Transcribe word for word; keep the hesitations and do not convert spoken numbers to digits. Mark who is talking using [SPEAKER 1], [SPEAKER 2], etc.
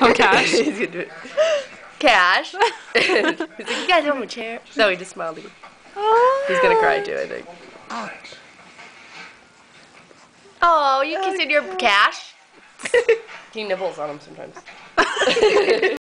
[SPEAKER 1] Oh, Cash.
[SPEAKER 2] He's gonna do it. Cash. He's like, you guys want a chair? No, he just smiled again. He's gonna cry too, I think. Oh, you kissing your Cash? He nibbles on him sometimes.